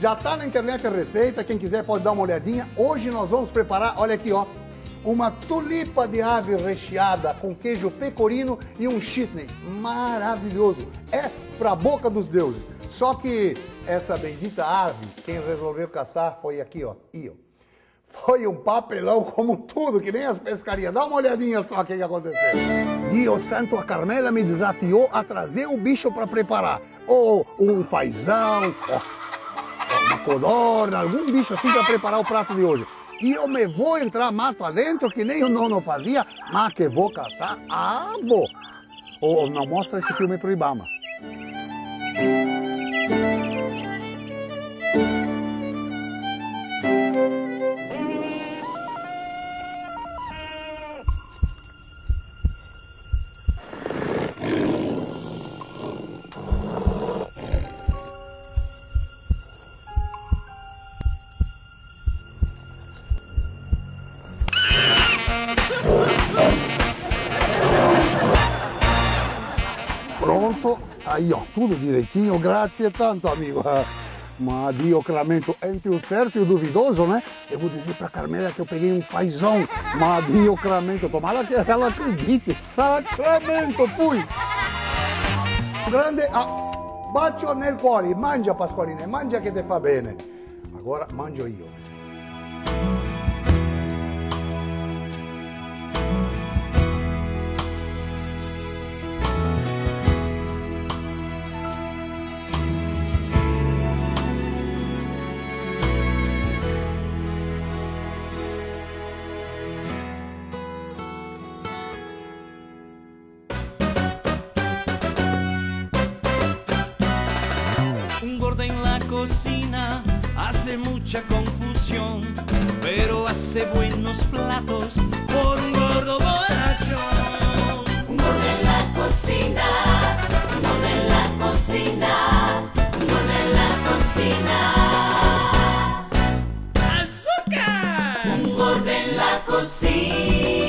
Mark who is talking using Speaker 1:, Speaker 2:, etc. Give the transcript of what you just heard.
Speaker 1: Já tá na internet a receita, quem quiser pode dar uma olhadinha. Hoje nós vamos preparar, olha aqui, ó, uma tulipa de ave recheada com queijo pecorino e um chutney. Maravilhoso. É pra boca dos deuses. Só que essa bendita ave, quem resolveu caçar foi aqui, ó, eu. Foi um papelão como tudo, que nem as pescarias. Dá uma olhadinha só o que aconteceu. Dio santo, a Carmela me desafiou a trazer o bicho para preparar. Ou um fazão, uma codorna, algum bicho assim para preparar o prato de hoje. E eu me vou entrar mato adentro, que nem o nono fazia, mas que vou caçar, vou. Ou não mostra esse filme pro Ibama. Pronto, aí ó, tudo direitinho, grazie tanto amigo. Ma Dio Clamento, entre o certo e o duvidoso, né? Eu vou dizer pra Carmela que eu peguei um fazão. Ma Dio Clamento, tomara que ela acredite. Sacramento, fui! Grande, bacio nel cuore, mangia Pasqualina, mangia che te fa bene. Agora mangio io.
Speaker 2: En la cocina hace mucha confusión, pero hace buenos platos por un gordo borrachón.
Speaker 3: Un gordo en la cocina, un gordo en la cocina, un gordo en la cocina.
Speaker 2: ¡Azúcar!
Speaker 3: Un gordo en la cocina.